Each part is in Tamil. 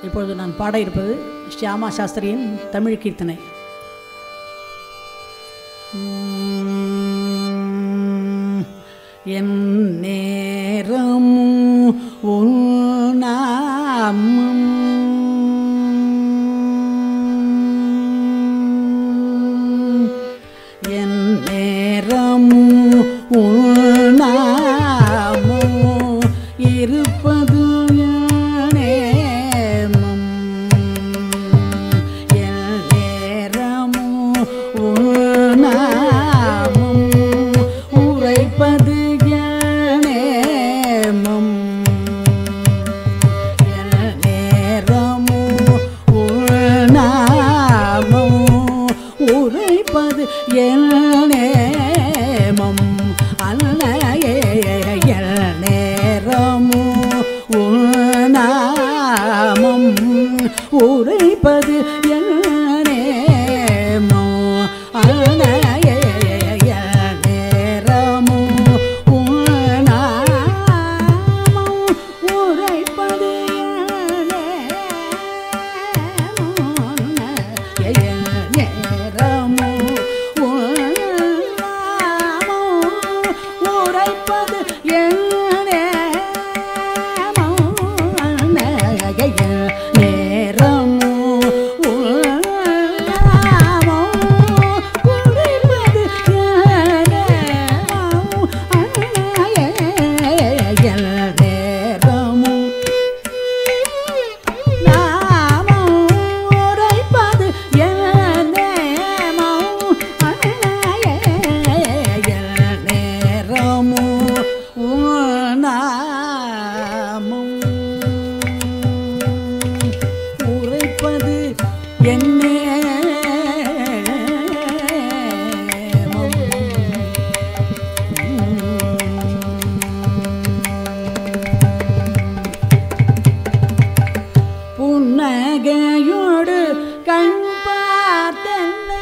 இப்பொழுது நான் பாட இருப்பது ஷியாமா சாஸ்திரியின் தமிழ் கீர்த்தனை. என் நேரம் உன் நாமம் என் நேரம் உன் நாமம் இருப்பது நேமம் என் நேரம் உன் நாமம் உரைப்பது நேமம் என் நேரம் உன் நாமம் உரைப்பது என் நேமம் அன்னையே என் நேரம் உன் நாமம் உரைப்பது என் நேமம் அன்னையே என் நேரம் உன் நாமம் உரைப்பது என் நேமம் என் நேரம் உன் நாமம் உரைப்பது என் புன்னகையோடு கண் பார்த்தென்னை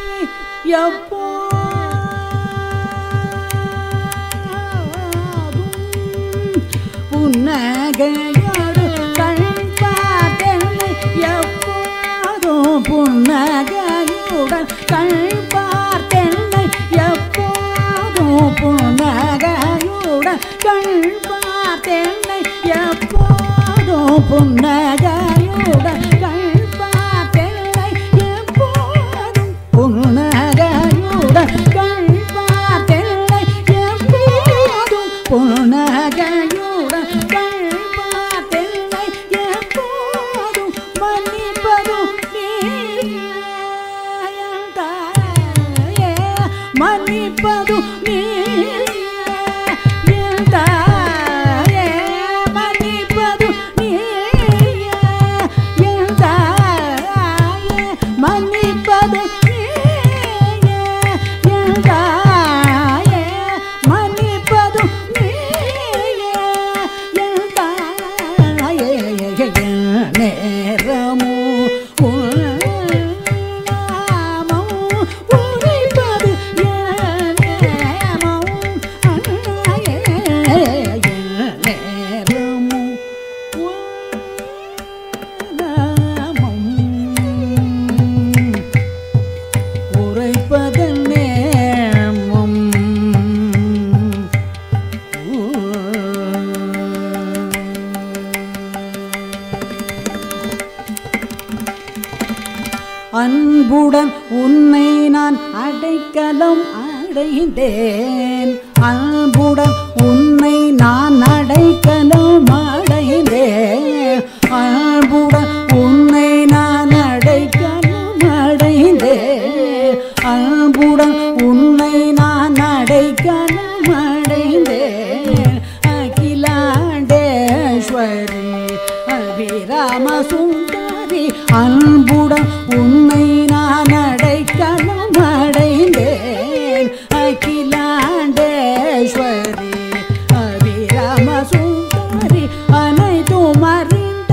புன்னகையோடு கண் பார்த்தென்னை எப்போதும் புன்னகையுடன் கண் பார்த்தென்னை எப்போதும் புன்னகையுடன் கண் பார்த்தென்னை எப்போதும் புன்னகையுடன் கண் பார்த்தென்னை எப்போதும் புன்னகையுடன் கண் பார்த்தென்னை எப்போதும் புன்னகையுடன் கண் பார்த்தென்னை எப்போதும் மன்னிப்பதும் நீயே மன்னிப்பதும் நீயே என் தாயே மன்னிப்பதும் நீயே என் தாயே மன்னிப்பதும் நீயே என் தாயே மன்னிப்பதும் நீயே என் தாயே என் நேரமும் உன் நாமம் உரைப்பது என் நேமம் அன்னையே என் நேரமும் உன் நாமம் உரைப்பதன் நேமம் அன்புடன் உன்னை நான் அடைக்கலம் அடைந்தேன் அன்புடன் உன்னை நான் அடைக்கலம் அடைந்தேன் அன்புடன் உன்னை நான் அடைக்கலம் அடைந்தேன் அன்புடன் உன்னை நான் அடைக்கலம் அடைந்தேன் அகிலாண்டேஸ்வரி அபிராம சுந்தரி அன்புடன் உன்னை நான் அடைக்கலம் அடைந்தேன் அகிலாண்டேஸ்வரி அபிராம சுந்தரி அனைத்தும் அறிந்த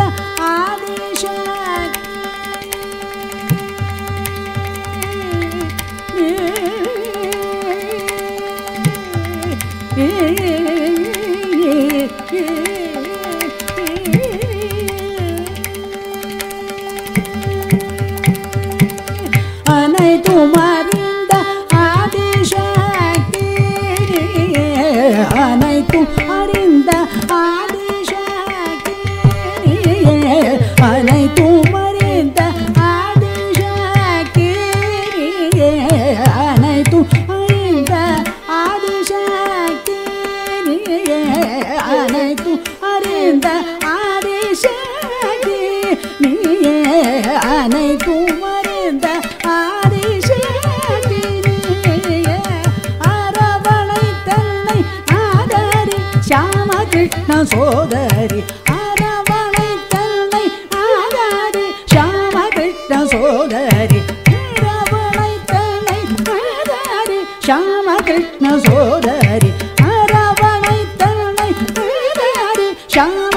ஆதிசக்தி அனைத்தும் அறிந்த ஆதிசக்தி அனைத்தும் அறிந்த ஆதிசக்தி அனைத்தும் அறிந்த ஆதிசக்தி அனைத்தும் அறிந்த ஆதிசக்தி அனைத்தும் அறிந்த ஆதிசக்தி நீயே அனைத்தும் அறிந்த ஆதிசக்தி நீயே அரவணை தன்னை ஆதரி ஷியாம கிருஷ்ண சோதரி அரவணை தன்னை ஆதரி ஷியாம கிருஷ்ண சோதரி அரவணை தன்னை ஆதரி ஷியாம கிருஷ்ண சோதரி அரவணை தன்னை ஆதரி ஷியாம